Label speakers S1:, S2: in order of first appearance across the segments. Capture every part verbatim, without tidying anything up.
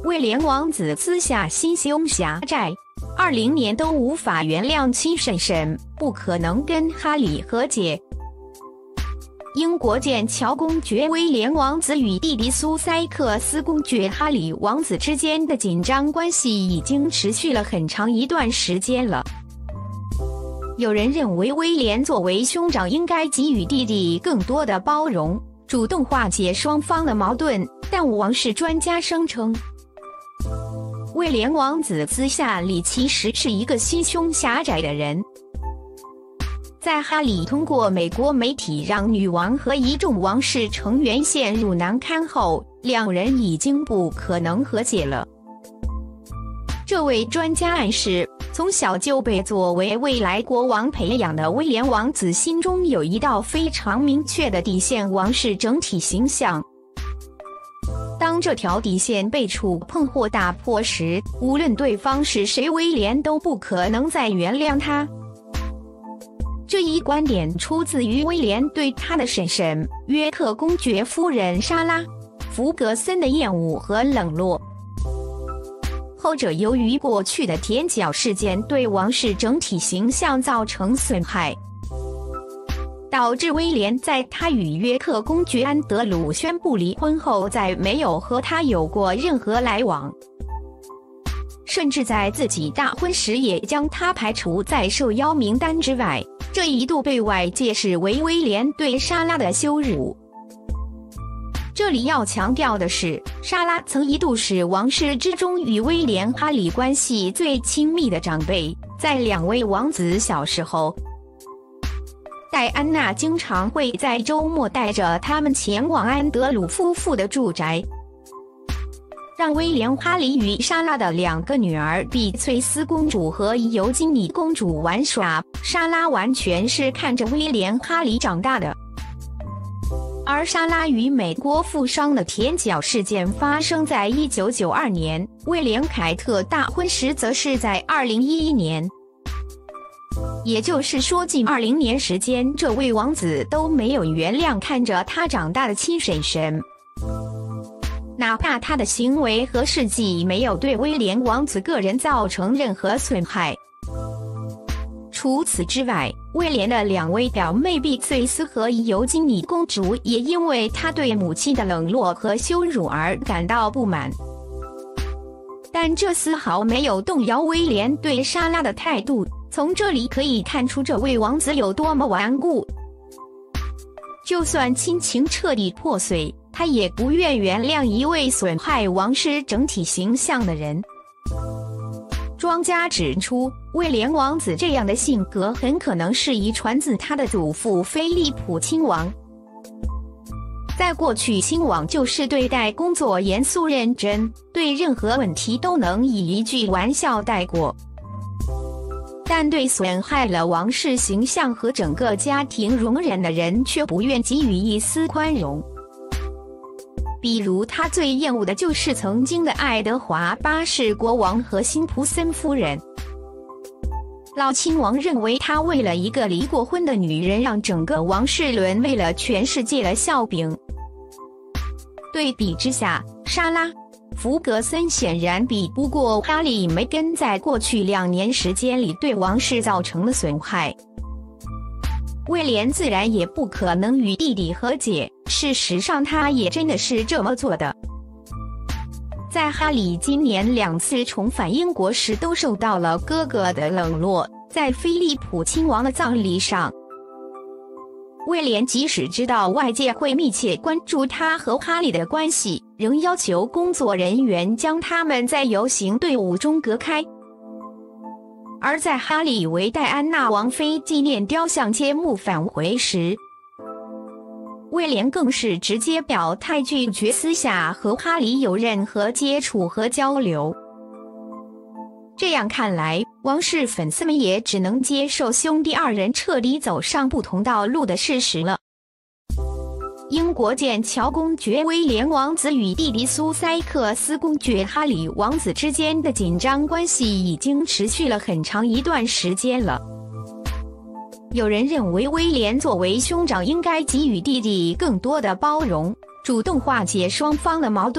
S1: 威廉王子私下心胸狭窄，二零年都无法原谅亲婶婶，不可能跟哈里和解。英国剑桥公爵威廉王子与弟弟苏塞克斯公爵哈里王子之间的紧张关系已经持续了很长一段时间了。有人认为威廉作为兄长应该给予弟弟更多的包容，主动化解双方的矛盾，但王室专家声称，威廉王子私下里其实是一个心胸狭窄的人。在哈里通过美国媒体让女王和一众王室成员陷入难堪后，两人已经不可能和解了。这位专家暗示，从小就被作为未来国王培养的威廉王子心中有一道非常明确的底线——王室整体形象。当这条底线被触碰或打破时，无论对方是谁，威廉都不可能再原谅他。这一观点出自于威廉对他的婶婶约克公爵夫人莎拉·福格森的厌恶和冷落。后者由于过去的舔脚事件对王室整体形象造成损害，导致威廉在他与约克公爵安德鲁宣布离婚后再没有和他有过任何来往，甚至在自己大婚时也将他排除在受邀名单之外。这一度被外界视为威廉对莎拉的羞辱。这里要强调的是，莎拉曾一度是王室之中与威廉哈里关系最亲密的长辈。在两位王子小时候，戴安娜经常会在周末带着他们前往安德鲁夫妇的住宅，让威廉哈里与莎拉的两个女儿碧翠丝公主和尤金妮公主玩耍。莎拉完全是看着威廉哈里长大的。而莎拉与美国富商的舔脚事件发生在一九九二年，威廉凯特大婚时则是在二零一一年。也就是说，近二零年时间，这位王子都没有原谅看着他长大的亲婶婶。哪怕他的行为和事迹没有对威廉王子个人造成任何损害。除此之外，威廉的两位表妹碧翠丝和尤金妮公主也因为他对母亲的冷落和羞辱而感到不满。但这丝毫没有动摇威廉对莎拉的态度，从这里可以看出这位王子有多么顽固。就算亲情彻底破碎，他也不愿原谅一位损害王室整体形象的人。庄家指出，威廉王子这样的性格很可能是遗传自他的祖父菲利普亲王。在过去，亲王就是对待工作严肃认真，对任何问题都能以一句玩笑带过，但对损害了王室形象和整个家庭容忍的人却不愿给予一丝宽容。比如他最厌恶的就是曾经的爱德华八世国王和辛普森夫人。老亲王认为他为了一个离过婚的女人让整个王室沦为了全世界的笑柄。对比之下，莎拉·福格森显然比不过哈里·梅根在过去两年时间里对王室造成的损害。威廉自然也不可能与弟弟和解，事实上他也真的是这么做的。在哈里今年两次重返英国时都受到了哥哥的冷落，在菲利普亲王的葬礼上，威廉即使知道外界会密切关注他和哈里的关系，仍要求工作人员将他们在游行队伍中隔开。而在哈里为戴安娜王妃纪念雕像揭幕返回时，威廉更是直接表态拒绝私下和哈里有任何接触和交流。这样看来，王室粉丝们也只能接受兄弟二人彻底走上不同道路的事实了。英国剑桥公爵威廉王子与弟弟苏塞克斯公爵哈里王子之间的紧张关系已经持续了很长一段时间了。有人认为威廉作为兄长应该给予弟弟更多的包容，主动化解双方的矛盾，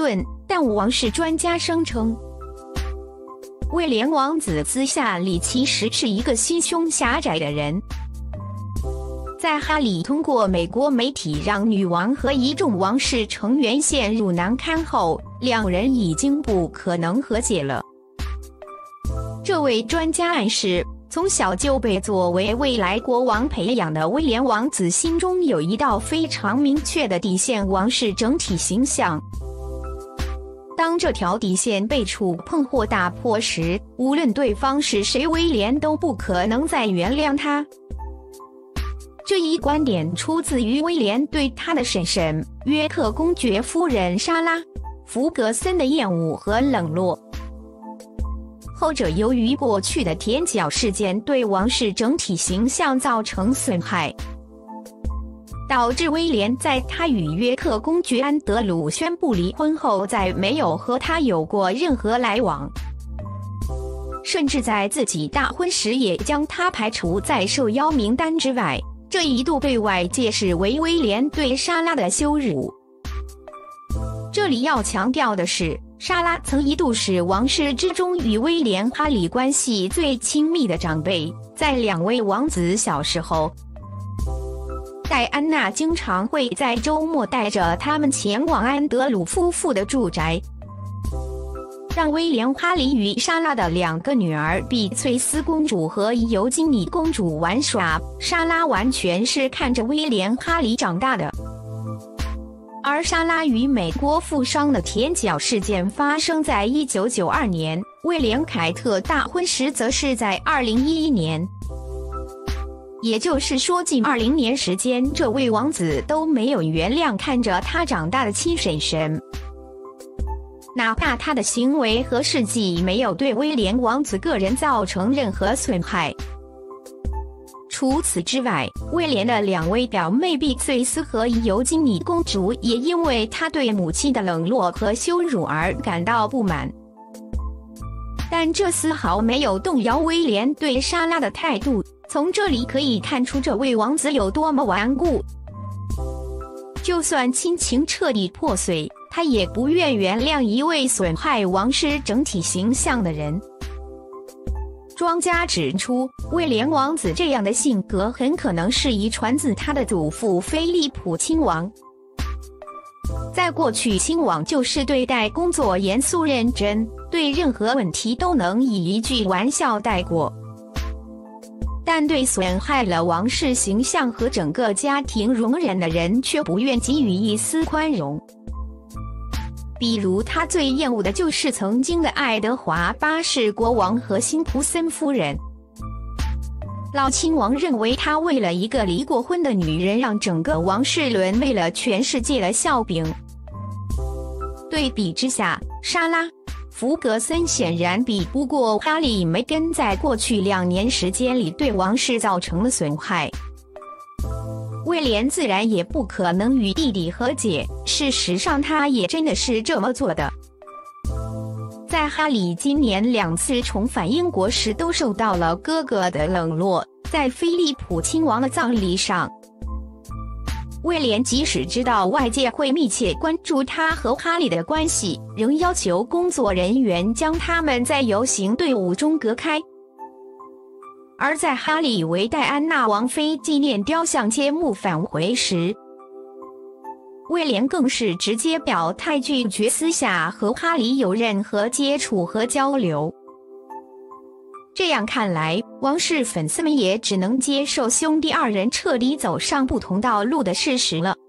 S1: 但王室专家声称，威廉王子私下里其实是一个心胸狭窄的人。在哈里通过美国媒体让女王和一众王室成员陷入难堪后，两人已经不可能和解了。这位专家暗示，从小就被作为未来国王培养的威廉王子心中有一道非常明确的底线——王室整体形象。当这条底线被触碰或打破时，无论对方是谁，威廉都不可能再原谅他。这一观点出自于威廉对他的婶婶约克公爵夫人莎拉·弗格森的厌恶和冷落。后者由于过去的舔脚事件对王室整体形象造成损害，导致威廉在他与约克公爵安德鲁宣布离婚后再没有和他有过任何来往，甚至在自己大婚时也将他排除在受邀名单之外。这一度被外界视为威廉对莎拉的羞辱。这里要强调的是，莎拉曾一度是王室之中与威廉哈里关系最亲密的长辈。在两位王子小时候，戴安娜经常会在周末带着他们前往安德鲁夫妇的住宅，让威廉哈里与莎拉的两个女儿碧翠丝公主和尤金妮公主玩耍。莎拉完全是看着威廉哈里长大的。而莎拉与美国富商的舔脚事件发生在一九九二年，威廉凯特大婚时则是在二零一一年。也就是说，近二十年时间，这位王子都没有原谅看着他长大的亲婶婶。哪怕他的行为和事迹没有对威廉王子个人造成任何损害。除此之外，威廉的两位表妹碧翠丝和尤金妮公主也因为他对母亲的冷落和羞辱而感到不满。但这丝毫没有动摇威廉对莎拉的态度。从这里可以看出这位王子有多么顽固。就算亲情彻底破碎，他也不愿原谅一位损害王室整体形象的人。庄家指出，威廉王子这样的性格很可能是遗传自他的祖父菲利普亲王。在过去，亲王就是对待工作严肃认真，对任何问题都能以一句玩笑带过。但对损害了王室形象和整个家庭容忍的人却不愿给予一丝宽容。比如他最厌恶的就是曾经的爱德华八世国王和辛普森夫人。老亲王认为他为了一个离过婚的女人让整个王室沦为了全世界的笑柄。对比之下，莎拉福格森显然比不过哈利梅根在过去两年时间里对王室造成的损害。威廉自然也不可能与弟弟和解，事实上他也真的是这么做的。在哈利今年两次重返英国时都受到了哥哥的冷落，在菲利普亲王的葬礼上，威廉即使知道外界会密切关注他和哈利的关系，仍要求工作人员将他们在游行队伍中隔开。而在哈利为戴安娜王妃纪念雕像揭幕返回时，威廉更是直接表态拒绝私下和哈利有任何接触和交流。这样看来，王室粉丝们也只能接受兄弟二人彻底走上不同道路的事实了。